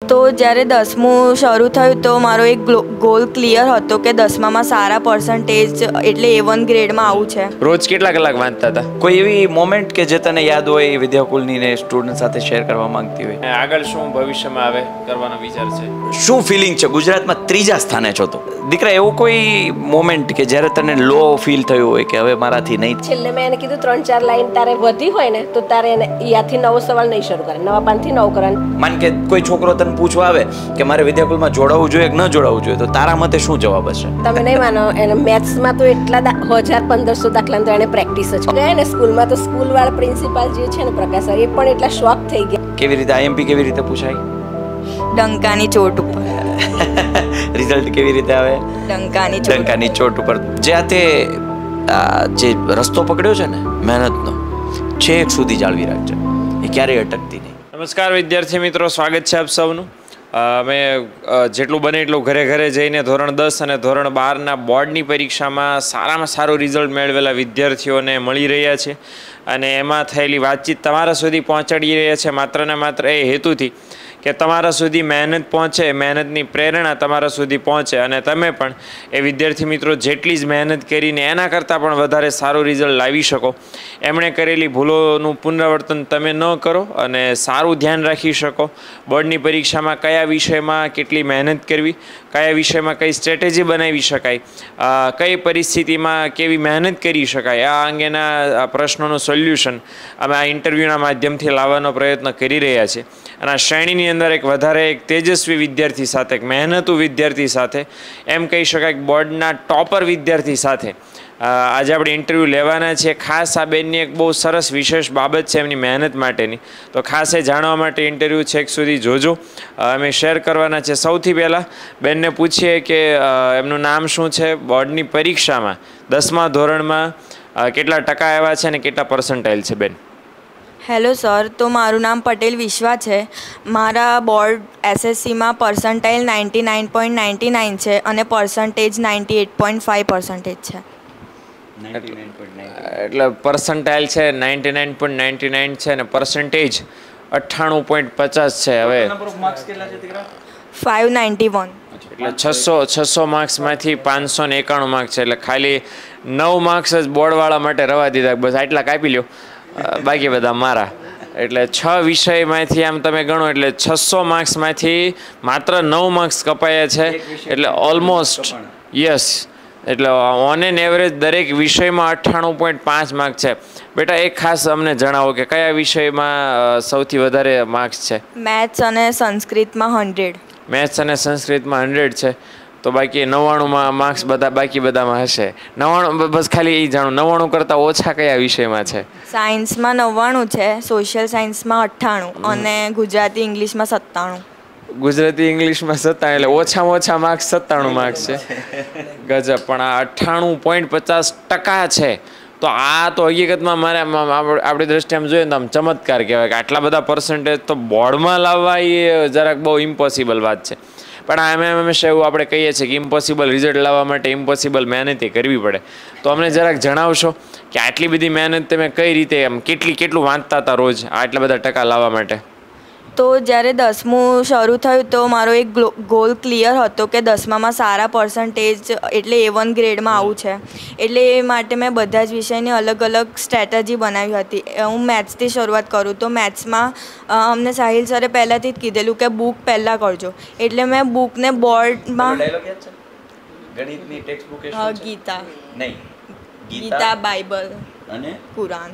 તો જ્યારે 10મું શરૂ થયું તો મારો એક ગોલ ક્લિયર હતો કે 10મામાં સારા પર્સન્ટેજ એટલે A1 ગ્રેડમાં આવું છે. રોજ કેટલા કલાક વાંચતા હતા? કોઈ એવી મોમેન્ટ કે જે તને યાદ હોય એ વિદ્યાકુલની ને સ્ટુડન્ટ સાથે શેર કરવા માંગતી હોય? આગળ શું ભવિષ્યમાં આવે કરવાનો વિચાર છે? શું ફિલિંગ છે? ગુજરાતમાં 3જા સ્થાને છો તો દીકરા, એવું કોઈ મોમેન્ટ કે જ્યારે તને લો ફીલ થયું હોય કે હવે મારાથી નહીં? છેલ્લે મેં એને કીધું 3-4 લાઈન તારે વધી હોય ને તો તારે એને યાથી નવો સવાલ નહીં શરૂ કરે, નવા પાનથી નવો કરવાનો. માન કે કોઈ છોકરો તને પૂછવા આવે કે મારે વિદ્યાકુલમાં જોડાવવું જોઈએ કે ન જોડાવવું જોઈએ, તો તારા મતે શું જવાબ હશે? તમે નહીં માનો, એને મેથ્સમાં તો એટલા 1000-1500 દાખલા તો એને પ્રેક્ટિસ જ ગયા ને. સ્કૂલમાં તો સ્કૂલ વાળા પ્રિન્સિપાલ જે છે ને પ્રકાશ સર, એ પણ એટલા શોક થઈ ગયા. કેવી રીતે આઈએમપી કેવી રીતે પૂછાય? ડંકાની ચોટ ઉપર. રિઝલ્ટ કેવી રીતે આવે? ડંકાની ચોટ ઉપર. જે જે રસ્તો પકડ્યો છે ને મહેનતનો, છેક સુધી જાળવી રાખજે, એ ક્યારેય અટકતી નહીં. નમસ્કાર વિદ્યાર્થી મિત્રો, સ્વાગત છે આપ સૌનું. અમે જેટલું બને એટલું ઘરે ઘરે જઈને ધોરણ 10 અને ધોરણ 12ના બોર્ડની પરીક્ષામાં સારામાં સારું રિઝલ્ટ મેળવેલા વિદ્યાર્થીઓને મળી રહ્યા છે અને એમાં થયેલી વાતચીત તમારા સુધી પહોંચાડી રહ્યા છે, માત્ર ને માત્ર એ હેતુથી કે તમારા સુધી મહેનત પહોંચે, મહેનતની પ્રેરણા તમારા સુધી પહોંચે અને તમે પણ એ વિદ્યાર્થી મિત્રો જેટલી જ મહેનત કરીને એના કરતાં પણ વધારે સારું રિઝલ્ટ લાવી શકો, એમણે કરેલી ભૂલોનું પુનરાવર્તન તમે ન કરો અને સારું ધ્યાન રાખી શકો. બોર્ડની પરીક્ષામાં કયા વિષયમાં કેટલી મહેનત કરવી, કયા વિષયમાં કઈ સ્ટ્રેટેજી બનાવી શકાય, કઈ પરિસ્થિતિમાં કેવી મહેનત કરી શકાય, આ અંગેના પ્રશ્નોનું સોલ્યુશન અમે આ ઇન્ટરવ્યૂના માધ્યમથી લાવવાનો પ્રયત્ન કરી રહ્યા છીએ. અને આ શ્રેણીની અંદર એક તેજસ્વી વિદ્યાર્થી સાથે, એક મહેનતુ વિદ્યાર્થી સાથે, એમ કહી શકાય કે બોર્ડના ટોપર વિદ્યાર્થી સાથે આજે આપણે ઇન્ટરવ્યૂ લેવાના છે. ખાસ આ બેનની એક બહુ સરસ વિશેષ બાબત છે એમની મહેનત માટેની, તો ખાસ એ જાણવા માટે ઇન્ટરવ્યૂ છેક સુધી જોજો. અમે શેર કરવાના છે. સૌથી પહેલાં બેનને પૂછીએ કે એમનું નામ શું છે, બોર્ડની પરીક્ષામાં 10મા ધોરણમાં કેટલા ટકા આવ્યા છે અને કેટલા પર્સન્ટાઇલ છે બેન? હેલો સર, તો મારું નામ પટેલ વિશ્વા છે. મારા બોર્ડ SSCમાં પર્સન્ટાઇલ 99.99 છે અને પર્સન્ટેજ 98.5% છે. એટલે પર્સન્ટાઇલ છે 99.99 છે અને પર્સન્ટેજ 98.50 છે. હવે 591. એટલે 600 માર્ક્સમાંથી 591 માર્ક્સ છે. એટલે ખાલી 9 માર્ક્સ જ બોર્ડવાળા માટે રવા દીધા, બસ આટલા કાપી લ્યો, બાકી બધા મારા. એટલે 6 વિષયમાંથી આમ તમે ગણો એટલે 600 માર્ક્સમાંથી માત્ર 9 માર્ક્સ કપાયા છે. એટલે ઓલમોસ્ટ યસ, એટલે ઓન એન એવરેજ દરેક વિષયમાં 98.5 માર્ક્સ છે. બેટા એક ખાસ અમને જણાવો કે કયા વિષયમાં સૌથી વધારે માર્ક્સ છે? મેથ્સ અને સંસ્કૃતમાં 100. મેથ્સ અને સંસ્કૃતમાં 100 છે, તો બાકી 99માં માર્ક્સ બાકી બધામાં હશે. 99 બસ ખાલી એ જાણો, 99 કરતાં ઓછા કયા વિષયમાં છે? સાયન્સમાં 99 છે, સોશિયલ સાયન્સમાં 98 અને ગુજરાતી ઇંગ્લિશમાં 97. ગુજરાતી ઇંગ્લિશમાં 97, એટલે ઓછામાં ઓછા માર્ક્સ 97 માર્ક્સ છે. ગજબ. પણ આ 98.50% છે, તો આ તો હકીકતમાં મારે આપણી દ્રષ્ટિએ આમ જોઈએ ને આમ ચમત્કાર કહેવાય કે આટલા બધા પર્સન્ટેજ તો બોર્ડમાં લાવવા એ જરાક બહુ ઇમ્પોસિબલ વાત છે. પણ અમે હંમેશા એવું આપણે કહીએ છીએ કે ઇમ્પોસિબલ રિઝલ્ટ લાવવા માટે ઇમ્પોસિબલ મહેનત કરવી પડે. તો અમને જરાક જણાવશો કે આટલી બધી મહેનત તમે કઈ રીતે, આમ કેટલું વાંચતા હતા રોજ આટલા બધા ટકા લાવવા માટે? તો જ્યારે 10મું શરૂ થયું તો મારો એક ગોલ ક્લિયર હતો કે 10મામાં સારા પર્સન્ટેજ એટલે A1 ગ્રેડમાં આવું છે. એટલે એ માટે મેં બધા જ વિષયની અલગ અલગ સ્ટ્રેટેજી બનાવી હતી. હું મેથ્સથી શરૂઆત કરું તો મેથ્સમાં અમને સાહિલ સરે પહેલાંથી જ કીધેલું કે બુક પહેલાં કરજો, એટલે મેં બુકને બોર્ડમાં ગણિતની ટેક્સ્ટ બુક ગીતા નહીં, ગીતા, બાઇબલ અને કુરાન.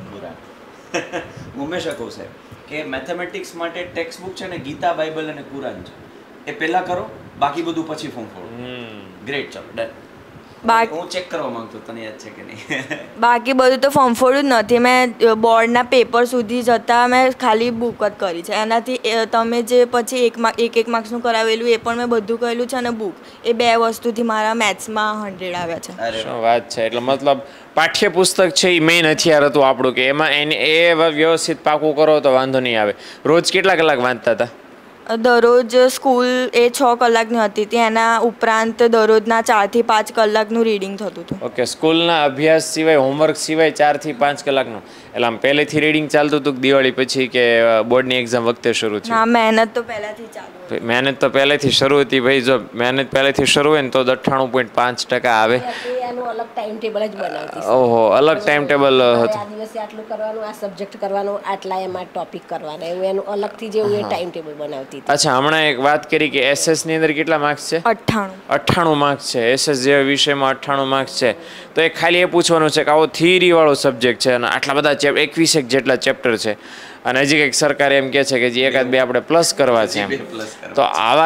ઉમેશ કહું સાહેબ કે મેથેમેટિક્સ માટે ટેક્સ્ટ બુક છે ને ગીતા, બાઇબલ અને કુરાન છે, એ પહેલા કરો, બાકી બધું પછી ફોર્મ ફોડો. ગ્રેટ, ચાલો ડન. હું ચેક કરવા માંગતો, તને યાદ છે કે નહીં? બાકી બધું તો ફોર્મફોડ જ નથી. મેં બોર્ડના પેપર સુધી જતાં મેં ખાલી બુક જ કરી છે. એનાથી તમે જે પછી એક માર્ક્સનું કરાવેલું એ પણ મેં બધું કરેલું છે અને બુક, એ 2 વસ્તુથી મારા મેથ્સમાં 100 આવ્યા છે. શું વાત છે! એટલે મતલબ પાઠ્યપુસ્તક છે એ મેઇન હથિયાર હતું આપણું, કે એમાં એ વ્યવસ્થિત પાકું કરો તો વાંધો નહીં આવે. રોજ કેટલા કલાક વાંચતા હતા? દરરોજ સ્કૂલ એ 6 કલાકની હતી હતી એના ઉપરાંત દરરોજના 4 થી 5 કલાકનું રીડિંગ થતું હતું. ઓકે, સ્કૂલના અભ્યાસ સિવાય હોમવર્ક સિવાય 4 થી 5 કલાકનું એટલે આમ પહેલેથી રીડિંગ ચાલતું હતું દિવાળી પછી કે બોર્ડની એક્ઝામ વખતે શરૂ થયું? ના, મહેનત તો પહેલાંથી ચાલુ. મહેનત તો પહેલેથી શરૂ હતી ભાઈ. જો મહેનત પહેલેથી શરૂ હોય ને તો 98.5% આવે. એનું અલગ ટાઈમ ટેબલ જ બનાવતી. ઓહો, અલગ ટાઈમ ટેબલ હતું. આ દિવસે આટલું કરવાનું, આ સબ્જેક્ટ કરવાનું, આટલા એમાં ટોપિક કરવાના, એવું એનું અલગથી જેવું એ ટાઈમ ટેબલ બનાવતી. અચ્છા, હમણાં એક વાત કરી કે એસએસ ની અંદર કેટલા માર્ક્સ છે? 98 માર્ક્સ છે. એસએસ જેવા વિષયમાં 98 માર્ક્સ છે. તો એ ખાલી એ પૂછવાનું છે કે આવો થિયરી વાળો સબ્જેક્ટ છે અને આટલા બધા 21 જેટલા ચેપ્ટર છે અને હજી કંઈક સરકાર એમ કહે છે કે જે એકાદ બે આપણે પ્લસ કરવા છે એમ. તો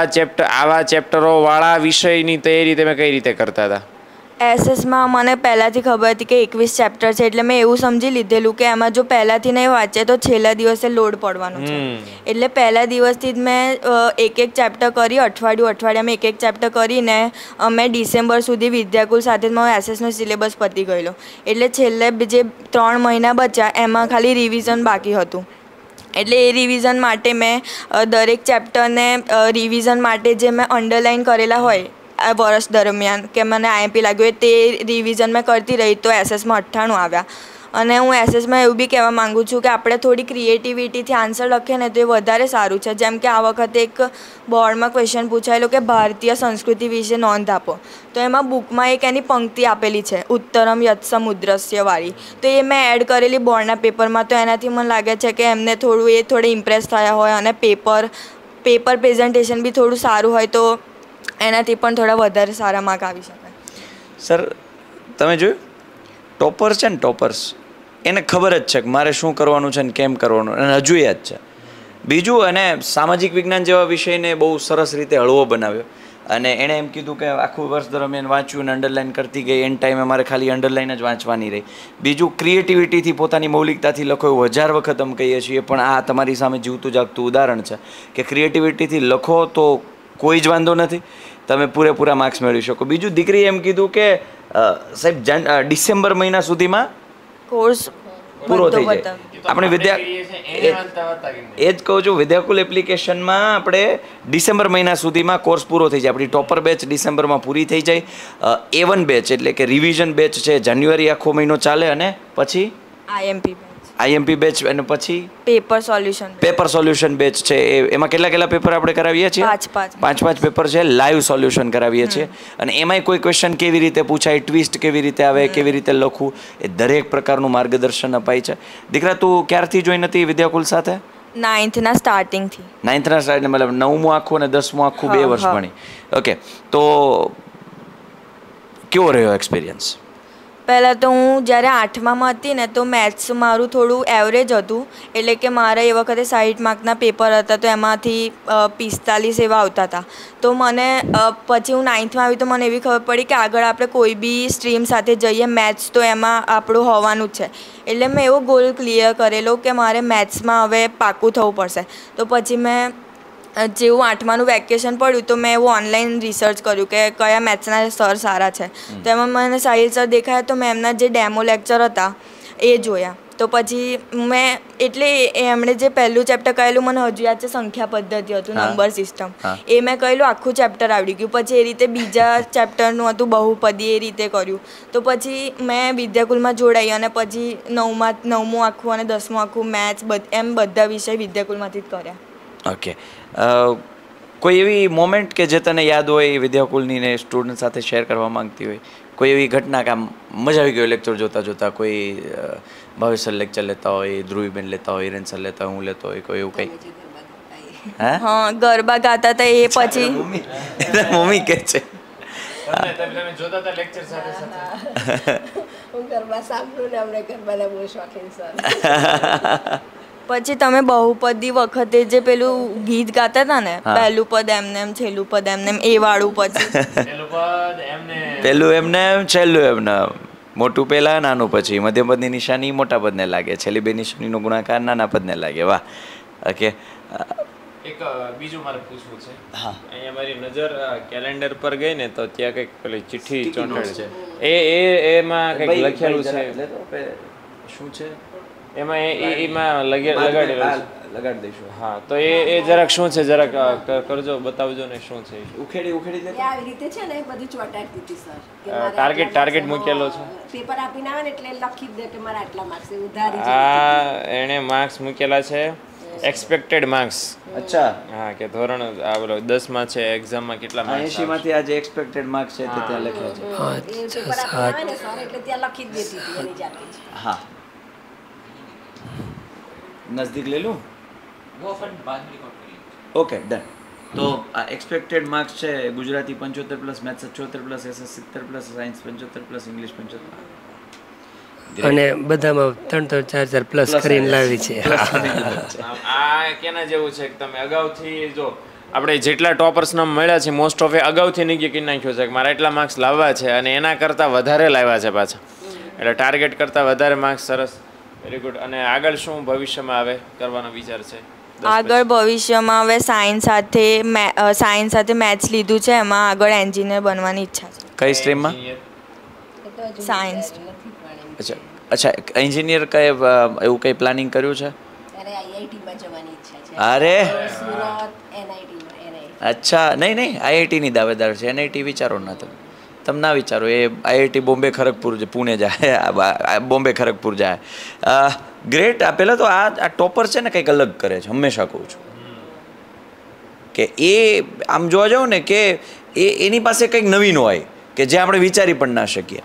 આવા ચેપ્ટરો વાળા વિષયની તૈયારી તમે કઈ રીતે કરતા હતા? એસએસમાં મને પહેલાંથી ખબર હતી કે 21 ચેપ્ટર છે એટલે મેં એવું સમજી લીધેલું કે એમાં જો પહેલાંથી નહીં વાંચે તો છેલ્લા દિવસે લોડ પડવાનો છે. એટલે પહેલા દિવસથી જ મેં એક ચેપ્ટર કરી, અઠવાડિયામાં એક ચેપ્ટર કરીને અમે ડિસેમ્બર સુધી વિદ્યાકુલ સાથે જ મારો એસએસનો સિલેબસ પતી ગયેલો. એટલે છેલ્લે જે 3 મહિના બચ્યા એમાં ખાલી રિવિઝન બાકી હતું. એટલે એ રિવિઝન માટે મેં દરેક ચેપ્ટરને રિવિઝન માટે જે મેં અંડરલાઇન કરેલા હોય આ વર્ષ દરમિયાન કે મને આઈએમપી લાગ્યું તે રિવિઝન મેં કરતી રહી તો એસએસમાં 98 આવ્યા. અને હું એસએસમાં એવું બી કહેવા માગું છું કે આપણે થોડી ક્રિએટિવિટીથી આન્સર લખીએ ને તો એ વધારે સારું છે. જેમ કે આ વખતે એક બોર્ડમાં ક્વેશ્ચન પૂછાયેલો કે ભારતીય સંસ્કૃતિ વિશે નોંધ આપો. તો એમાં બુકમાં એક એની પંક્તિ આપેલી છે ઉત્તરમ યત્સમુદ્રસ્ય વાળી. તો એ મેં એડ કરેલી બોર્ડના પેપરમાં. તો એનાથી મને લાગે છે કે એમને થોડે ઇમ્પ્રેસ થયા હોય અને પેપર પ્રેઝન્ટેશન બી થોડું સારું હોય તો એનાથી પણ થોડા વધારે સારા માર્ક આવી શકે. સર, તમે જોયું ટોપર્સ છે ને, ટોપર્સ એને ખબર જ છે કે મારે શું કરવાનું છે ને કેમ કરવાનું, અને હજુ યાદ છે. બીજું, અને સામાજિક વિજ્ઞાન જેવા વિષયને બહુ સરસ રીતે હળવો બનાવ્યો અને એણે એમ કીધું કે આખું વર્ષ દરમિયાન વાંચ્યું અને અંડરલાઇન કરતી ગઈ. એન્ડ ટાઈમે મારે ખાલી અંડરલાઇન જ વાંચવાની રહી. બીજું, ક્રિએટિવિટીથી પોતાની મૌલિકતાથી લખો એવું 1000 વખત અમે કહીએ છીએ, પણ આ તમારી સામે જીવતું જાગતું ઉદાહરણ છે કે ક્રિએટિવિટીથી લખો તો કોઈ જ વાંધો નથી, તમે પૂરેપૂરા માર્ક્સ મેળવી શકો. બીજું, દીકરીએ એમ કીધું કે સાહેબ ડિસેમ્બર મહિના સુધીમાં કોર્સ પૂરો થઈ જાય. આપણે એ જ કહું છું, વિદ્યાકુલ એપ્લિકેશનમાં આપણે ડિસેમ્બર મહિના સુધીમાં કોર્સ પૂરો થઈ જાય. આપણી ટોપર બેચ ડિસેમ્બરમાં પૂરી થઈ જાય. A1 બેચ એટલે કે રિવિઝન બેચ છે જાન્યુઆરી આખો મહિનો ચાલે અને પછી આઈએમપી બેચ અને પછી પેપર સોલ્યુશન બેચ છે. એમાં કેટલા પેપર આપણે કરાવીએ છીએ? 5 પેપર છે. લાઈવ સોલ્યુશન કરાવીએ છીએ અને એમાંય કોઈ ક્વેશ્ચન કેવી રીતે પૂછાય, ટ્વિસ્ટ કેવી રીતે આવે, કેવી રીતે લખવું, એ દરેક પ્રકારનું માર્ગદર્શન અપાય છે. દીકરા, તું ક્યારથી જોઈન હતી વિદ્યાકુલ સાથે? 9થના સ્ટાર્ટિંગથી. 9થના સ્ટાર્ટિંગ મતલબ 9મું આખું અને 10મું આખું 2 વર્ષ ભણી. ઓકે, તો કેવો રહ્યો એક્સપિરિયન્સ? પહેલાં તો હું જ્યારે 8મામાં હતી ને તો મેથ્સ મારું થોડું એવરેજ હતું. એટલે કે મારા એ વખતે 60 માર્કના પેપર હતા તો એમાંથી 45 એવા આવતા હતા. તો મને પછી હું 9થમાં આવી તો મને એવી ખબર પડી કે આગળ આપણે કોઈ બી સ્ટ્રીમ સાથે જઈએ મેથ્સ તો એમાં આપણું હોવાનું જ છે. એટલે મેં એવો ગોલ ક્લિયર કરેલો કે મારે મેથ્સમાં હવે પાક્કું થવું પડશે. તો પછી મેં જેવું 8માનું વેકેશન પડ્યું તો મેં એવું ઓનલાઈન રિસર્ચ કર્યું કે કયા મેથ્સના સર સારા છે. તો એમાં મને સાહિલ સર દેખાયા તો મેં એમના જે ડેમો લેક્ચર હતા એ જોયા. તો પછી મેં એટલે એમણે જે પહેલું ચેપ્ટર કહેલું મને હજુ યાદ છે, સંખ્યા પદ્ધતિ હતું, નંબર સિસ્ટમ. એ મેં કહેલું આખું ચેપ્ટર આવડી ગયું. પછી એ રીતે બીજા ચેપ્ટરનું હતું બહુપદી, એ રીતે કર્યું. તો પછી મેં વિદ્યાકુલમાં જોડાઈ અને પછી 9મું આખું અને 10મું આખું મેથ્સ એમ બધા વિષય વિદ્યાકુલમાંથી જ કર્યા. ઓકે, કોઈ એવી મોમેન્ટ કે જે તને યાદ હોય વિદ્યાકુલની ને સ્ટુડન્ટ સાથે શેર કરવા માંગતી હોય? કોઈ એવી ઘટના કે આમ મજા આવી ગયો લેક્ચર જોતા કોઈ ભાવેશ સર લેક્ચર લેતા હોય, ધ્રુવીબેન લેતા હોય, હિરેન સર લેતા હોય, હું લેતો હોય, કોઈ એવું કંઈ? હા, ગરબા ગાતા હતા એ પછી મમ્મી કહે છે તમે જોતા હતા લેક્ચર સાથે? હું ગરબા સાંભળું ને અમને ગરબાના બહુ શોખીન સર. પછી તમે બહુપદી વખતે જે પેલું ગીત ગાતા હતા ને, પહેલું પદ એમને એમ, છેલ્લું પદ એમને એમ, એ વાળું પછી પેલું એમને એમ, છેલ્લું એમને મોટું પહેલા, નાનું પછી, મધ્યમ પદની નિશાની મોટા પદને લાગે, છેલ્લી બે નિશાનીનો ગુણાકાર નાના પદને લાગે. વાહ. ઓકે, એક બીજું મારે પૂછવું છે. હા, અહીંયા મારી નજર કેલેન્ડર પર ગઈ ને તો ત્યાં કંઈક પેલી ચિઠ્ઠી ચોંટાડી છે. એમાં કંઈક લખેલું છે. શું છે એમાં લગાડેલું છે? લગાડી દઈશું. હા તો એ જરાક શું છે જરાક કરજો બતાવજો ને શું છે ઉખેડી દે. આવી રીતે છે ને બધી ચોટાડી દીધી સર ટાર્ગેટ મૂકેલો છે પેપર આપીને આવે ને એટલે લખી દે કે મારા આટલા માર્ક્સ એવું ધારી એણે માર્ક્સ મૂકેલા છે એક્સપેક્ટેડ માર્ક્સ. અચ્છા હા કે ધોરણ આ બોલો 10 માં છે એક્ઝામમાં કેટલા માર્ક્સ 80 માંથી આ જે એક્સપેક્ટેડ માર્ક્સ છે તે ત્યાં લખ્યા છે. એ પેપર આપીને આવે ને સર એટલે ત્યાં લખી જ દેતી હતી એની જાતે જ. હા નજદીક લઈ લઉં. Okay done. તો આ એક્સપેક્ટેડ માર્ક્સ છે Gujarati 75 plus, maths 74 plus, SS 70 plus, science 75 plus, English 75 અને બધામાં 3-4 પ્લસ કરીને લાવી છે. આ કેના જેવું છે કે તમે અગાઉથી જો આપણે જેટલા ટોપર્સ નામ મળ્યા છે મોસ્ટ ઓફ એ અગાઉથી નક્કી કરી નાખ્યો છે કે મારા એટલા માર્ક્સ લાવવા છે અને એના કરતાં વધારે લાવ્યા છે પાછા. એટલે ટાર્ગેટ કરતાં વધારે માર્ક્સ. સરસ, વેરી ગુડ. અને આગળ શું ભવિષ્યમાં આવે કરવાનો વિચાર છે? આગળ ભવિષ્યમાં હવે સાયન્સ સાથે મેથ્સ લીધું છે, એમાં આગળ એન્જિનિયર બનવાની ઈચ્છા છે. કઈ સ્ટ્રીમમાં? સાયન્સ. અચ્છા એન્જિનિયર કઈ એવું કઈ પ્લાનિંગ કર્યું છે? ત્યારે આઈઆઈટીમાં જવાની ઈચ્છા છે. અરે સુરત એનઆઈટીમાં. અચ્છા નહીં આઈઆઈટીની દાવેદાર છે. એનઆઈટી વિચારો ના તમે ના વિચારો. એ આઈઆઈટી બોમ્બે ખરગપુર પુણે જાય, બોમ્બે ખરગપુર જાય. ગ્રેટ. આ પહેલાં તો આ ટોપર છે ને કંઈક અલગ કરે છે, હંમેશા કહું છું કે એ આમ જોવા જાવ ને કે એની પાસે કંઈક નવીન હોય કે જે આપણે વિચારી પણ ના શકીએ.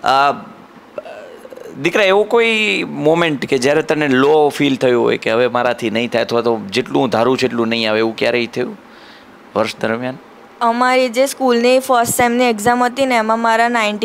દીકરા એવો કોઈ મોમેન્ટ કે જ્યારે તને લો ફીલ થયું હોય કે હવે મારાથી નહીં થાય અથવા તો જેટલું હું ધારું છું એટલું નહીં આવે, એવું ક્યારેય થયું વર્ષ દરમિયાન? અમારી જે સ્કૂલની ફર્સ્ટ સેમની એક્ઝામ હતી ને એમાં મારા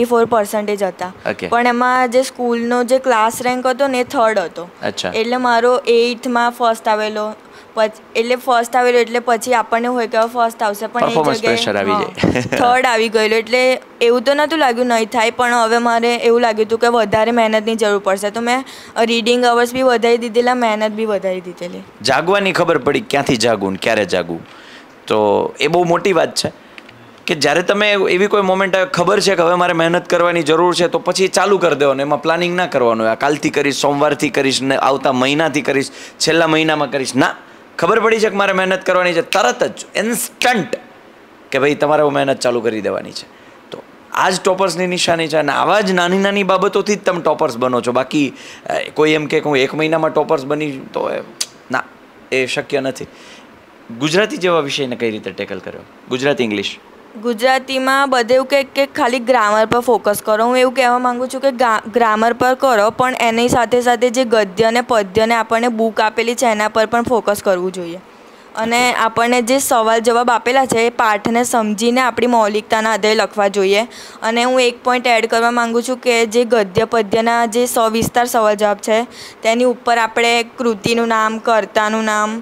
94% હતા. પણ એમાં જે સ્કૂલનો જે ક્લાસ રેન્ક હતો ને એ 3rd હતો. એટલે મારો 8thમાં ફર્સ્ટ આવેલો. એટલે ફર્સ્ટ આવેલો એટલે પછી આપણને હોય કે ફર્સ્ટ આવશે પણ એ જગ્યાએ 3rd આવી ગયેલો. એટલે એવું તો નહોતું લાગ્યું નહીં થાય, પણ હવે મારે એવું લાગ્યું હતું કે વધારે મહેનતની જરૂર પડશે, તો મેં રીડિંગ અવર્સ બી વધારી દીધેલા, મહેનત બી વધારી દીધેલી. જાગવાની ખબર પડી ક્યાંથી જાગવું ને ક્યારે જાગવું, તો એ બહુ મોટી વાત છે કે જ્યારે તમે એવી કોઈ મોમેન્ટ આવે ખબર છે કે હવે મારે મહેનત કરવાની જરૂર છે તો પછી ચાલુ કરી દેવાનું. એમાં પ્લાનિંગ ના કરવાનું આ કાલથી કરીશ, સોમવારથી કરીશ, ને આવતા મહિનાથી કરીશ, છેલ્લા મહિનામાં કરીશ. ના, ખબર પડી છે કે મારે મહેનત કરવાની છે, તરત જ ઇન્સ્ટન્ટ કે ભાઈ તમારે મહેનત ચાલુ કરી દેવાની છે. તો આ જ ટોપર્સની નિશાની છે અને આવા જ નાની નાની બાબતોથી જ તમે ટોપર્સ બનો છો. બાકી કોઈ એમ કે હું 1 મહિનામાં ટોપર્સ બની તો ના, એ શક્ય નથી. ગુજરાતી જેવા વિષયને કઈ રીતે ટેકલ કર્યો? ગુજરાતી ઇંગ્લિશ? ગુજરાતીમાં બધે એવું કે ખાલી ગ્રામર પર ફોકસ કરો. હું એવું કહેવા માગું છું કે ગ્રામર પર કરો, પણ એની સાથે સાથે જે ગદ્ય અને પદ્યને આપણને બુક આપેલી છે એના પર પણ ફોકસ કરવું જોઈએ. અને આપણને જે સવાલ જવાબ આપેલા છે એ પાઠને સમજીને આપણી મૌલિકતાના આધારે લખવા જોઈએ. અને હું એક પોઈન્ટ એડ કરવા માગું છું કે જે ગદ્ય પદ્યના જે સવિસ્તાર સવાલ જવાબ છે તેની ઉપર આપણે કૃતિનું નામ, કર્તાનું નામ,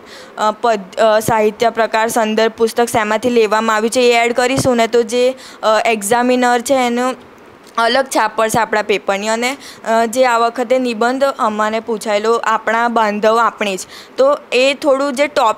સાહિત્ય પ્રકાર, સંદર્ભ પુસ્તક શેમાંથી લેવામાં આવ્યું છે એ એડ કરીશું ને તો જે એક્ઝામિનર છે એનું અલગ છાપ પડશે આપણા પેપરની. અને જે આ વખતે નિબંધ અમારે પૂછાયેલો આપણા બાંધવ આપણી જ, તો એ થોડું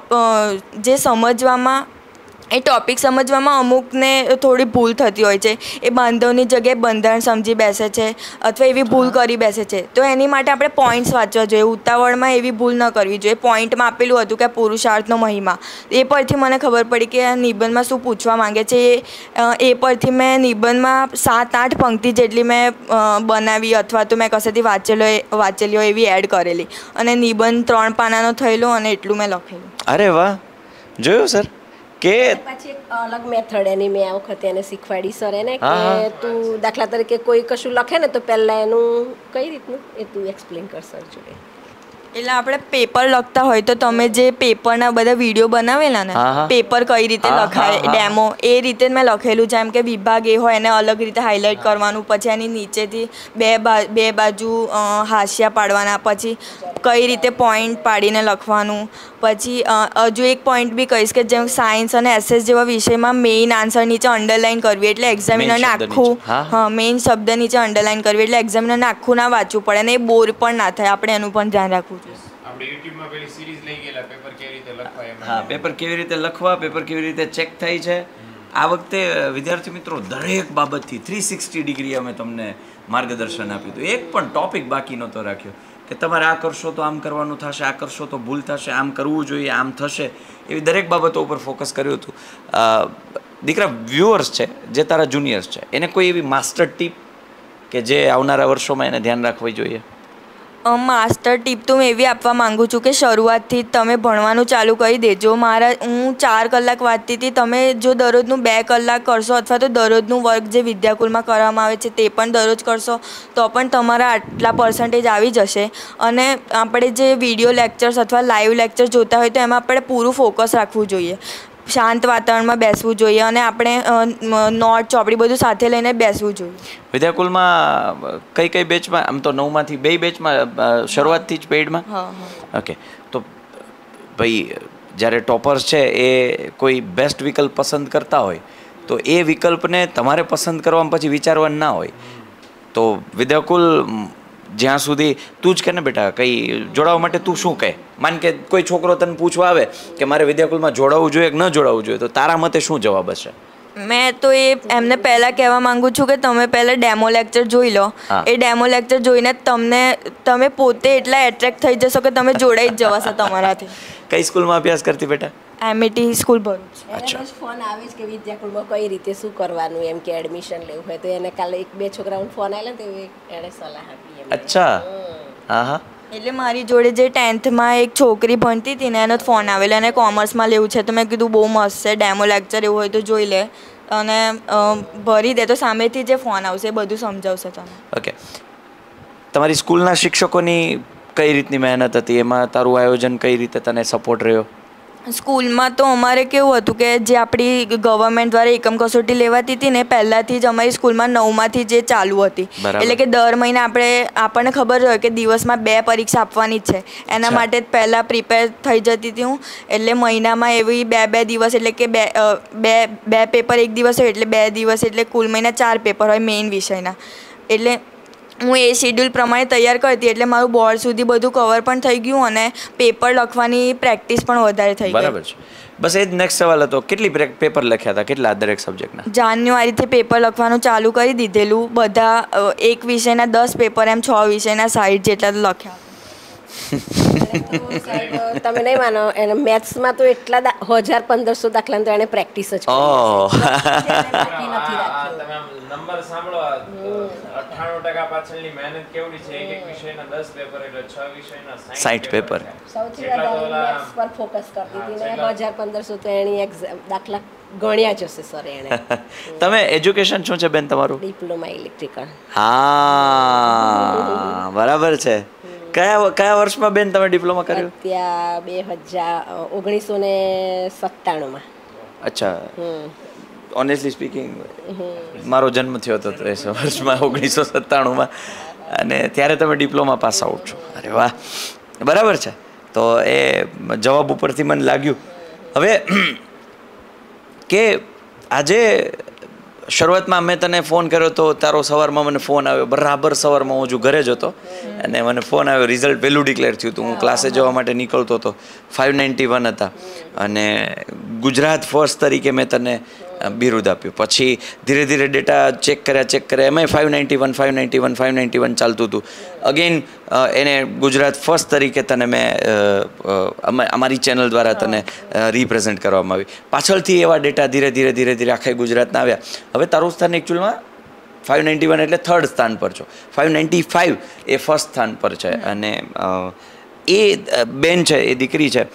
જે સમજવામાં એ ટૉપિક સમજવામાં અમુકને થોડી ભૂલ થતી હોય છે. એ બાંધવની જગ્યાએ બંધારણ સમજી બેસે છે અથવા એવી ભૂલ કરી બેસે છે. તો એની માટે આપણે પોઈન્ટ્સ વાંચવા જોઈએ, ઉતાવળમાં એવી ભૂલ ન કરવી જોઈએ. પોઈન્ટમાં આપેલું હતું કે પુરુષાર્થનો મહિમા, એ પરથી મને ખબર પડી કે આ નિબંધમાં શું પૂછવા માંગે છે. એ પરથી મેં નિબંધમાં 7-8 પંક્તિ જેટલી મેં બનાવી અથવા તો મેં કશેથી વાંચેલી હોય એવી એડ કરેલી, અને નિબંધ 3 પાનાનો થયેલો અને એટલું મેં લખેલું. અરે વાહ, જોયું સર કે પછી એક અલગ મેથડ એની મેં આ વખતે એને શીખવાડી સર એને કે તું દાખલા તરીકે કોઈ કશું લખે ને તો પહેલાં એનું કઈ રીતનું એ તું એક્સપ્લેન કર સર જોડે. એટલે આપણે પેપર લખતા હોય તો તમે જે પેપરના બધા વિડીયો બનાવેલા ને, પેપર કઈ રીતે લખાય ડેમો, એ રીતે મેં લખેલું. જેમ કે વિભાગ એ હોય એને અલગ રીતે હાઇલાઇટ કરવાનું, પછી એની નીચેથી બે બાજુ હાશિયા પાડવાના, પછી કઈ રીતે પોઈન્ટ પાડીને લખવાનું. પછી હજુ એક પોઈન્ટ બી કહીશ કે જેમ સાયન્સ અને એસએસ જેવા વિષયમાં મેઇન આન્સર નીચે અંડરલાઇન કરવી, એટલે એક્ઝામિનરને આખું મેઇન શબ્દ નીચે અંડરલાઇન કરવી, એટલે એક્ઝામિનરને આખું ના વાંચવું પડે અને એ બોર પણ ના થાય. આપણે એનું પણ ધ્યાન રાખવું જોઈએ. આપણે યુટ્યુબમાં પેલી સિરીઝ લઈ ગયેલા પેપર કેવી રીતે લખવા એમ. હા, પેપર કેવી રીતે લખવા, પેપર કેવી રીતે ચેક થાય છે. આ વખતે વિદ્યાર્થી મિત્રો દરેક બાબતથી 360 ડિગ્રી અમે તમને માર્ગદર્શન આપ્યું હતું. એક પણ ટોપિક બાકી નહોતો રાખ્યો કે તમારે આ કરશો તો આમ કરવાનું થશે, આ કરશો તો ભૂલ થશે, આમ કરવું જોઈએ, આમ થશે, એવી દરેક બાબતો ઉપર ફોકસ કર્યું હતું. દીકરા, વ્યુઅર્સ છે જે તારા જુનિયર્સ છે, એને કોઈ એવી માસ્ટર ટીપ કે જે આવનારા વર્ષોમાં એને ધ્યાન રાખવી જોઈએ? માસ્ટર ટીપ તો હું એવી આપવા માંગુ છું કે શરૂઆતથી જ તમે ભણવાનું ચાલુ કરી દેજો. હું 4 કલાક વાંચતી હતી, તમે જો દરરોજનું 2 કલાક કરશો અથવા તો દરરોજનું વર્ક જે વિદ્યાકુલમાં કરવામાં આવે છે તે પણ દરરોજ કરશો તો પણ તમારા આટલા પર્સન્ટેજ આવી જશે. અને આપણે જે વિડીયો લેક્ચર્સ અથવા લાઈવ લેક્ચર જોતા હોય તો એમાં આપણે પૂરું ફોકસ રાખવું જોઈએ, શાંત વાતાવરણમાં બેસવું જોઈએ અને આપણે નોટ ચોપડી બધું સાથે લઈને બેસવું જોઈએ. વિદ્યાકુલમાં કઈ બેચમાં? આમ તો 9માંથી 2 બેચમાં શરૂઆતથી જ પેઇડમાં? ઓકે. તો ભાઈ જ્યારે ટોપર્સ છે એ કોઈ બેસ્ટ વિકલ્પ પસંદ કરતા હોય તો એ વિકલ્પને તમારે પસંદ કરવામાં પછી વિચારવાનું ના હોય. તો વિદ્યાકુલ જ્યાં સુધી તું જ કે ને બેટા, કંઈ જોડાવા માટે તું શું કહે? માન કે કોઈ છોકરો તને પૂછવા આવે કે મારે વિદ્યાકુલમાં જોડાવવું જોઈએ કે ન જોડાવવું જોઈએ, તો તારા મતે શું જવાબ હશે? મેં તો એમને પહેલાં કહેવા માંગુ છું કે તમે પહેલાં ડેમો લેક્ચર જોઈ લો. એ ડેમો લેક્ચર જોઈને તમે પોતે એટલા એટ્રેક્ટ થઈ જશો કે તમે જોડાઈ જ જવાશે તમારાથી. કઈ સ્કૂલમાં અભ્યાસ કરતી બેટા? MIT school Bharuch. એને રોજ ફોન આવે જ કે વિદ્યાકુલમાં કઈ રીતે શું કરવાનું, એમ કે એડમિશન લેવું હોય તો એને કાલે 1-2 છોકરાઓને ફોન આવેલા તો એણે સલાહ આપી. અચ્છા. હા. એટલે મારી જોડે જે 10thમાં એક છોકરી ભણતી હતી ને એનો જ ફોન આવેલો, એને કોમર્સમાં લેવું છે તો મેં કીધું બહુ મસ્ત છે, ડેમો લેક્ચર એવું હોય તો જોઈ લે અને ભરી દે તો સામેથી જે ફોન આવશે એ બધું સમજાવશે તને. ઓકે. તમારી સ્કૂલના શિક્ષકોની કઈ રીતની મહેનત હતી? એમાં તારું આયોજન કઈ રીતે તને સપોર્ટ રહ્યો? સ્કૂલમાં તો અમારે કેવું હતું કે જે આપણી ગવર્મેન્ટ દ્વારા એકમ કસોટી લેવાતી હતી ને પહેલાંથી જ અમારી સ્કૂલમાં 9માંથી જે ચાલુ હતી, એટલે કે દર મહિને આપણને ખબર હોય કે દિવસમાં 2 પરીક્ષા આપવાની જ છે, એના માટે જ પહેલાં પ્રિપેર થઈ જતી હતી હું. એટલે મહિનામાં એવી 2 દિવસ, એટલે કે બે પેપર એક દિવસ હોય એટલે 2 દિવસ, એટલે કુલ મહિના 4 પેપર હોય મેઇન વિષયના. એટલે હું એ શેડ્યુલ પ્રમાણે તૈયાર કરતી એટલે મારું બોર્ડ સુધી બધું કવર પણ થઈ ગયું અને પેપર લખવાની પ્રેક્ટિસ પણ વધારે થઈ ગઈ. બરાબર છે. બસ એ જ નેક્સ્ટ સવાલ હતો, કેટલી પેપર લખ્યા હતા? કેટલા દરેક સબ્જેક્ટના? જાન્યુઆરીથી પેપર લખવાનું ચાલુ કરી દીધેલું. બધા એક વિષયના 10 પેપર, એમ 6 વિષયના 60 જેટલા તો લખ્યા. તમે નહીં માનો, એને મેથ્સમાં તો એટલા 1500 દાખલા તો એને પ્રેક્ટિસ જ નંબર સાંભળો, 98% પાછળની મહેનત કેવડી છે. એક વિષયના 10 પેપર એટલે 6 વિષયના 60 પેપર. સૌથી વધારે મેથ્સ પર ફોકસ કરતી હતી ને 1500 તો એની દાખલા ગણ્યા જ હશે સર એને. તમે એજ્યુકેશન શું છે બેન તમારું? Diploma electrical. હા, બરાબર છે. કયા વર્ષમાં બેન તમે ડિપ્લોમા કર્યું? ત્યાં 1997માં. અચ્છા. ઓનેસ્ટલી સ્પીકિંગ મારો જન્મ થયો હતો એ વર્ષમાં 1997માં, અને ત્યારે તમે ડિપ્લોમા પાસ આઉટ છો. અરે વાહ, બરાબર છે. તો એ જવાબ ઉપરથી મને લાગ્યું. હવે કે આજે શરૂઆતમાં મેં તને ફોન કર્યો તો તારો સવારમાં મને ફોન આવ્યો, બરાબર સવારમાં હું હજુ ઘરે જ હતો અને મને ફોન આવ્યો, રિઝલ્ટ પહેલું ડિક્લેર થયું હતું. હું ક્લાસે જવા માટે નીકળતો હતો, 591 હતા અને ગુજરાત ફર્સ્ટ તરીકે મેં તને બિરુદ આપ્યું. પછી ધીરે ધીરે ડેટા ચેક કર્યા એમાંય 591 ચાલતું હતું. અગેન એને ગુજરાત ફર્સ્ટ તરીકે તને મેં અમારી ચેનલ દ્વારા તને રિપ્રેઝેન્ટ કરવામાં આવી. પાછળથી એવા ડેટા ધીરે ધીરે આખા ગુજરાતના આવ્યા. હવે તારું સ્થાન એકચ્યુઅલમાં 591 એટલે 3rd સ્થાન પર છો, 595 એ ફર્સ્ટ સ્થાન પર છે. અને એ બેન છે, એ દીકરી છે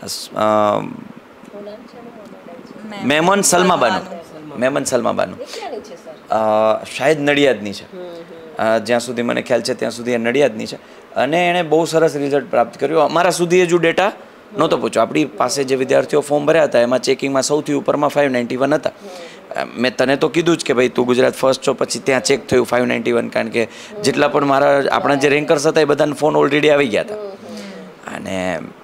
મેમન સલમાબાનુ, શાયદ નડિયાદની છે. જ્યાં સુધી મને ખ્યાલ છે ત્યાં સુધી એ નડિયાદની છે અને એણે બહુ સરસ રિઝલ્ટ પ્રાપ્ત કર્યું. અમારા સુધી હજુ ડેટા નહોતો પૂછ્યો. આપણી પાસે જે વિદ્યાર્થીઓ ફોર્મ ભર્યા હતા એમાં ચેકિંગમાં સૌથી ઉપરમાં 591 હતા. મેં તને તો કીધું જ કે ભાઈ તું ગુજરાત ફર્સ્ટ છો, પછી ત્યાં ચેક થયું 591, કારણ કે જેટલા પણ આપણા જે રેન્કર્સ હતા એ બધાને ફોન ઓલરેડી આવી ગયા હતા. અને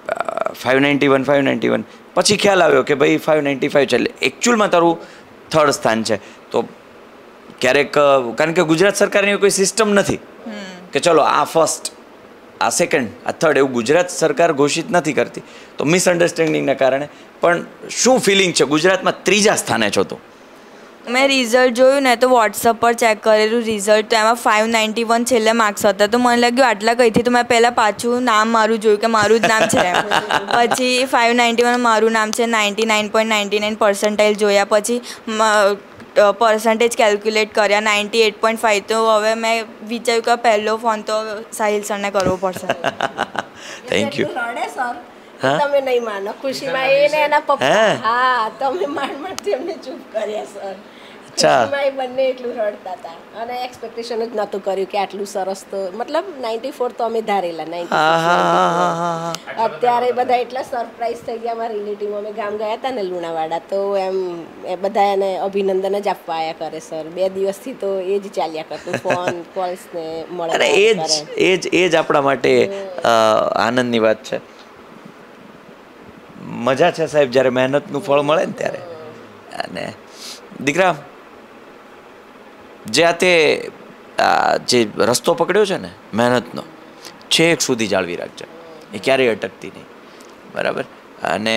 591 પછી ખ્યાલ આવ્યો કે ભાઈ 595 છે, એટલે એકચ્યુઅલમાં તારું 3rd સ્થાન છે. તો ક્યારેક કારણ કે ગુજરાત સરકારની કોઈ સિસ્ટમ નથી કે ચલો આ ફર્સ્ટ, આ સેકન્ડ, આ થર્ડ, એવું ગુજરાત સરકાર ઘોષિત નથી કરતી. તો મિસઅન્ડરસ્ટેન્ડિંગના કારણે પણ શું ફિલિંગ છે? ગુજરાતમાં 3જા સ્થાને છો તો મેં રિઝલ્ટ જોયું ને તો વોટ્સઅપ પર ચેક કરેલું રિઝલ્ટ તો એમાં 591 છેલ્લે માર્ક્સ હતા તો મને લાગ્યું આટલા કઈથી તો મેં પહેલાં પાછું નામ મારું જોયું કે મારું જ નામ છે પછી 591 મારું નામ છે 99.99% જોયા પછી પર્સન્ટેજ કેલ્ક્યુલેટ કર્યા 98.5 તો હવે મેં વિચાર્યું કે પહેલો ફોન તો સાહિલ સરને કરવો પડશે થેન્ક યુ રડે સર તમે નહીં માનો ખુશીમાં એને એના પપ્પા હા તમે માંડ તેમને ચૂપ કર્યા સર ખુશીમાં એ બંને એટલું રડતા હતા અને એક્સપેક્ટેશન જ નહોતું કર્યું કે આટલું સરસ તો મતલબ 94 તો અમે ધારેલા 94 અત્યારે બધા એટલા સરપ્રાઈઝ થઈ ગયા અમારા રિલેટિવ અમે ગામ ગયા હતા ને લુણાવાડા તો એમ એ બધા એને અભિનંદન જ આપવા આવ્યા કરે સર 2 દિવસથી તો એ જ ચાલ્યા કરતું ફોન કોલ્સ ને મળે એ જ આપણા માટે આનંદની વાત છે મજા છે સાહેબ જ્યારે મહેનતનું ફળ મળે ને ત્યારે અને દીકરા જે આ તે જે રસ્તો પકડ્યો છે ને મહેનતનો છેક સુધી જાળવી રાખજે એ ક્યારેય અટકતી નહીં બરાબર અને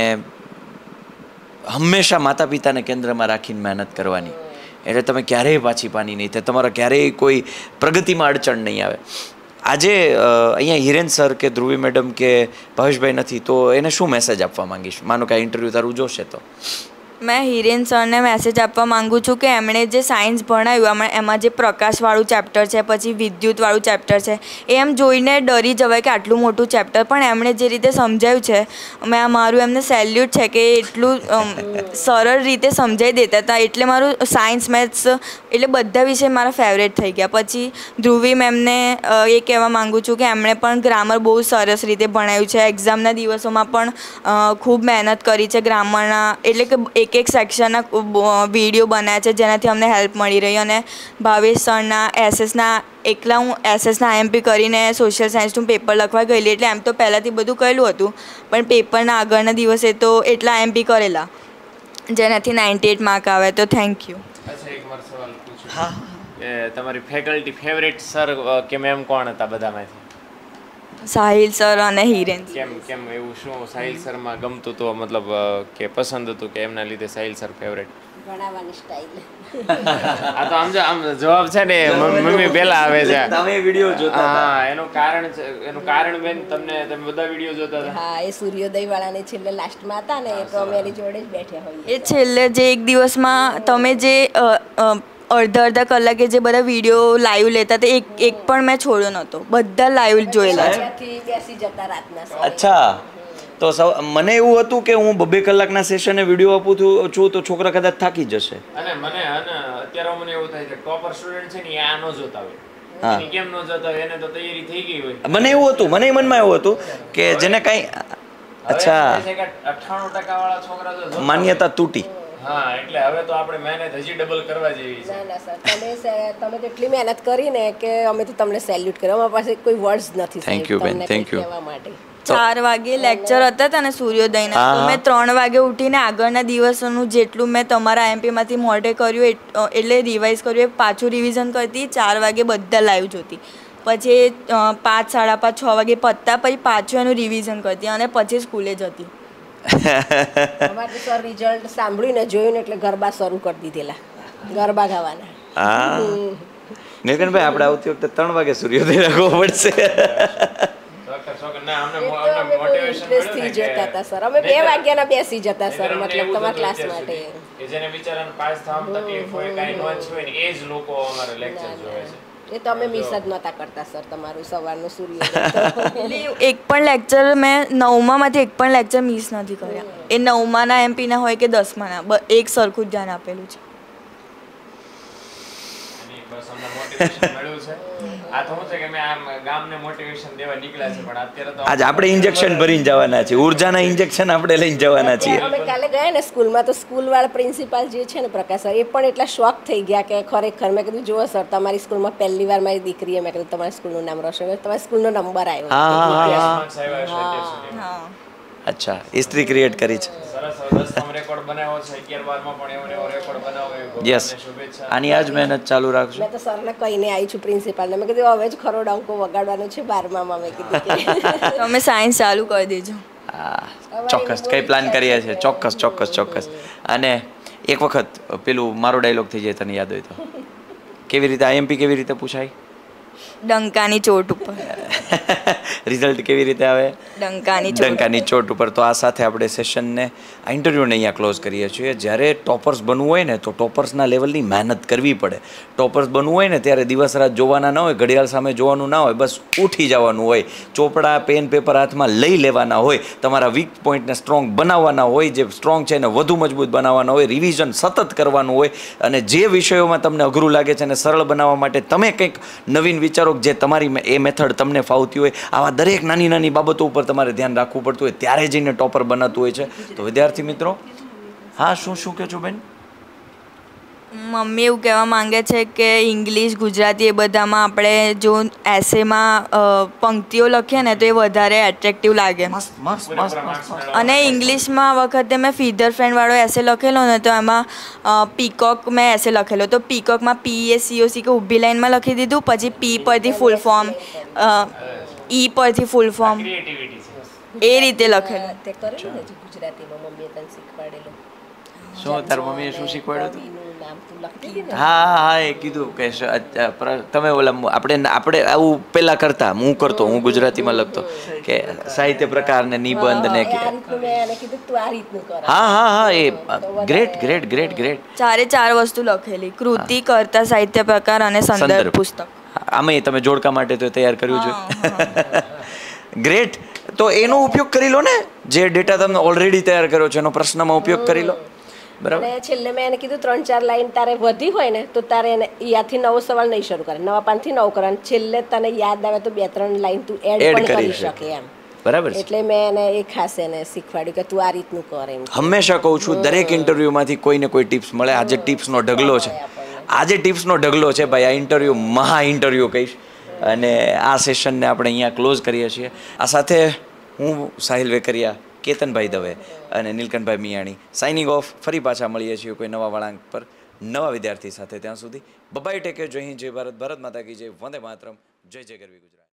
હંમેશા માતા પિતાને કેન્દ્રમાં રાખીને મહેનત કરવાની એટલે તમે ક્યારેય પાછી પાની નહીં થાય તમારા ક્યારેય કોઈ પ્રગતિમાં અડચણ નહીં આવે આજે અહીંયા હિરેન સર કે ધ્રુવી મેડમ કે ભાવેશભાઈ નથી તો એને શું મેસેજ આપવા માંગીશ માનો કે આ ઇન્ટરવ્યૂ તારું જોશે તો મેં હિરેન સરને મેસેજ આપવા માંગુ છું કે એમણે જે સાયન્સ ભણાવ્યું એમાં જે પ્રકાશવાળું ચેપ્ટર છે પછી વિદ્યુતવાળું ચેપ્ટર છે એ એમ જોઈને ડરી જવાય કે આટલું મોટું ચેપ્ટર પણ એમણે જે રીતે સમજાવ્યું છે મેં મારું એમને સેલ્યુટ છે કે એટલું સરળ રીતે સમજાવી દેતા હતા એટલે મારું સાયન્સ મેથ્સ એટલે બધા વિષય મારા ફેવરેટ થઈ ગયા પછી ધ્રુવી મેમને એ કહેવા માગું છું કે એમણે પણ ગ્રામર બહુ સરસ રીતે ભણાવ્યું છે એક્ઝામના દિવસોમાં પણ ખૂબ મહેનત કરી છે ગ્રામરના એટલે કે એક સેક્શનના વિડીયો બનાવ્યા છે જેનાથી અમને હેલ્પ મળી રહી અને ભાવેશ સરના એસએસના એકલા હું એસએસના આઈએમપી કરીને સોશિયલ સાયન્સનું પેપર લખવા ગયેલી એટલે એમ તો પહેલાંથી બધું કરેલું હતું પણ પેપરના આગળના દિવસે તો એટલા આઈએમપી કરેલા જેનાથી 98 માર્ક આવે તો થેન્ક યુ હા તમારી ફેકલ્ટી ફેવરેટ સર કે મેમ કોણ હતા બધામાંથી સાહિલ સર અને હિરેન કેમ એવું શું સાહિલ સરમાં ગમતું તો મતલબ કે પસંદ હતું કે એમના લીધે સાહિલ સર ફેવરેટ ભણાવવાની સ્ટાઈલ આ તો આમ જવાબ છે ને મમ્મી પહેલા આવે છે તમે વિડિયો જોતા હા એનું કારણ બેન તમે બધા વિડિયો જોતા હતા હા એ સૂર્યોદય વાળાને છેલ્લે લાસ્ટમાં હતા ને એ તો અમે એની જોડે જ બેઠા હોઈએ એ છેલ્લે જે એક દિવસમાં તમે જે અડધા કલાકે જે બધા વિડીયો લાઈવ લેતા હતા એક પણ મેં છોડ્યો નહોતો બધા લાઈવ જોયેલા છે બેસી જતા રાતના અચ્છા તો મને એવું હતું કે હું 2 કલાકના સેશને વિડીયો આપું છું તો છોકરા કદાચ થાકી જશે અને અત્યારે મને એવું થાય છે ટોપર સ્ટુડન્ટ છે ને આ ન જોતા હોય એની કેમ ન જોતા હોય એને તો તૈયારી થઈ ગઈ હોય મને એવું હતું મને મનમાં એવું હતું કે જેને કઈ અચ્છા 98% વાળા છોકરા તો માન્યતા તૂટી હા એટલે હવે તો આપણે મહેનત હજી ડબલ કરવા જેવી છે ના સર તમે તેટલી મહેનત કરીને કે અમે તો તમને સેલ્યુટ કર્યો અમારી પાસે કોઈ વર્ડ્સ નથી થેન્ક યુ બેન થેન્ક યુ કહેવા માટે 4 વાગે લેક્ચર હતા ને સૂર્યોદયના તો મેં 3 વાગે ઉઠીને આગળના દિવસોનું જેટલું મેં તમારા આઈએમપીમાંથી મોઢે કર્યું એટલે રિવાઇઝ કર્યું એ પાછું રિવિઝન કરતી 4 વાગે બધા લાઈવ જોતી પછી 5, 5:30, 6 વાગે પતતા પછી પાછું એનું રિવિઝન કરતી અને પછી સ્કૂલે જતી અમારે સર રિઝલ્ટ સાંભળ્યું ને જોયું ને એટલે ગરબા શરૂ કરી દીધેલા ગરબા ગાવાના હા નીલકંઠભાઈ આપણે આવતી વખતે 3 વાગે સૂર્યોદય રાખવો પડશે જતા હતા સર અમે 2 વાગ્યાના બેસી જતા સર મતલબ તમારા ક્લાસ માટે કે જેને બિચારાને પાસ થવામાં તકલીફ હોય કાઈ નોંધ હોય ને એ જ લોકો અમારા લેક્ચર જોવે છે એ તો અમે મિસ જ નહોતા કરતા સર તમારું સવારનું સૂર્યોદય એક પણ લેક્ચર મેં 9માંથી એક પણ લેક્ચર મિસ નથી કર્યા એ 9માના એમપીના હોય કે 10માના એક સરખું જ ધ્યાન આપેલું છે બસ અમને મોટિવેશન મળ્યું છે આ તો શું છે કે મેં આમ ગામને મોટિવેશન દેવા નીકળ્યા છે પણ અત્યારે તો આજ આપણે ઇન્જેક્શન ભરીને જવાના છીએ ઉર્જાના ઇન્જેક્શન આપણે લઈને જવાના છીએ અમે કાલે ગયા ને સ્કૂલમાં તો સ્કૂલવાળા પ્રિન્સિપાલ જે છે ને પ્રકાશ સર એ પણ એટલા શોક થઈ ગયા કે ખરેખર મેં કીધું જુઓ સર તમારી સ્કૂલમાં પહેલી વાર મારી દીકરીએ મેં કીધું તમારી સ્કૂલનું નામ રોશન તમારી સ્કૂલનો નંબર આવ્યો અચ્છા હિસ્ટ્રી ક્રિએટ કરી છે સરસ 10નો રેકોર્ડ બનાવ્યો છે 11-12માં પણ એવો રેકોર્ડ બનાવ્યો યસ આની આજ મહેનત ચાલુ રાખજો મેં તો સરને કહીને આવી છું પ્રિન્સિપાલને મેં કીધું હવે જ ખરો ડંકો વગાડવાનો છે 12માં મેં કીધું તમે સાયન્સ ચાલુ કરી દેજો હા ચોક્કસ કઈ પ્લાન કરીએ છીએ ચોક્કસ અને એક વખત પેલું મારો ડાયલોગ થઈ જાય તને યાદ હોય તો કેવી રીતે આઈએમપી કેવી રીતે પૂછાય ડંકાની ચોટ ઉપર રિઝલ્ટ કેવી રીતે આવે ડંકાની ચોટ ઉપર. તો આ સાથે આપણે સેશનને આ ઇન્ટરવ્યૂને અહીંયા ક્લોઝ કરીએ છીએ. જ્યારે ટોપર્સ બનવું હોય ને તો ટોપર્સના લેવલની મહેનત કરવી પડે. ટોપર્સ બનવું હોય ને ત્યારે દિવસ રાત જોવાના ન હોય, ઘડિયાળ સામે જોવાનું ના હોય, બસ ઉઠી જવાનું હોય, ચોપડા પેન પેપર હાથમાં લઈ લેવાના હોય, તમારા વીક પોઈન્ટને સ્ટ્રોંગ બનાવવાના હોય, જે સ્ટ્રોંગ છે એને વધુ મજબૂત બનાવવાના હોય, રિવિઝન સતત કરવાનું હોય, અને જે વિષયોમાં તમને અઘરું લાગે છે એને સરળ બનાવવા માટે તમે કંઈક નવીન વિચારો જે તમારી એ મેથડ તમને ફાવતી હોય, આવા દરેક નાની નાની બાબતો ઉપર તમારે ધ્યાન રાખવું પડતું હોય, ત્યારે જઈને ટોપર બનાતું હોય છે. તો વિદ્યાર્થી મિત્રો, હા શું કહો છો બેન? મમ્મી એવું કહેવા માંગે છે કે ઇંગ્લિશ ગુજરાતી એ બધામાં આપણે જો એસેમાં પંક્તિઓ લખીએ ને તો એ વધારે એટ્રેક્ટિવ લાગે. અને ઇંગ્લિશમાં વખતે મેં ફીધર ફ્રેન્ડવાળો એસે લખેલો ને તો એમાં પીકોક મેં એસે લખેલો, તો પીકોકમાં PACOC કે ઊભી લાઈનમાં લખી દીધું, પછી પી પરથી ફૂલ ફોર્મ, ઈ પરથી ફૂલ ફોર્મ, એ રીતે લખેલું. તે કરેલું ને ગુજરાતીમાં મમ્મીએ તને શીખવાડેલું. શું તાર મમ્મીએ શું શીખવાડ્યું હતું? નામ તું લખતી હતી ને. હા એ કીધું કે તમે ઓલા આપણે આવું પેલા કરતા, હું કરતો, હું ગુજરાતીમાં લખતો કે સાહિત્ય પ્રકાર ને નિબંધ ને આ રીતનું મેં એને કીધું તું આ રીતનું કર. હા એ ગ્રેટ. ચાર વસ્તુ લખેલી: કૃતિ, કર્તા, સાહિત્ય પ્રકાર અને સંદર્ભ પુસ્તક. આમે તમે જોડકા માટે તો તૈયાર કર્યું છે. ગ્રેટ. તો એનો ઉપયોગ કરી લો ને, જે ડેટા તમે ઓલરેડી તૈયાર કર્યો છે એનો પ્રશ્નમાં ઉપયોગ કરી લો. બરાબર. અને છેલ્લે મેં એને કીધું 3-4 લાઈન તારે વધી હોય ને તો તારે એને યાથી નવો સવાલ નહીં શરૂ કરે, નવા પાનથી નવો કરે, અને છેલ્લે તને યાદ આવે તો 2-3 લાઈન તું એડ પણ કરી શકે એમ. બરાબર. એટલે મેં એને એ ખાસ એને શીખવાડ્યું કે તું આ રીતનું કર એમ. હંમેશા કહું છું, દરેક ઇન્ટરવ્યુમાંથી કોઈને કોઈ ટિપ્સ મળે. આજે ટિપ્સનો ઢગલો છે, ભાઈ. આ ઇન્ટરવ્યુ મહા ઇન્ટરવ્યુ કહીશ. અને આ સેશનને આપણે અહીંયા ક્લોઝ કરીએ છીએ. આ સાથે હું સાહિલ વેકરિયા, કેતનભાઈ દવે અને નીલકંઠભાઈ મિયાણી સાઇનિંગ ઓફ. ફરી પાછા મળીએ છીએ કોઈ નવા વળાંક પર, નવા વિદ્યાર્થી સાથે. ત્યાં સુધી બાય ટેક કેર. જય હિન્દ, જય ભારત, ભારત માતા કી જય, વંદે માતરમ, જય જય ગરવી ગુજરાત.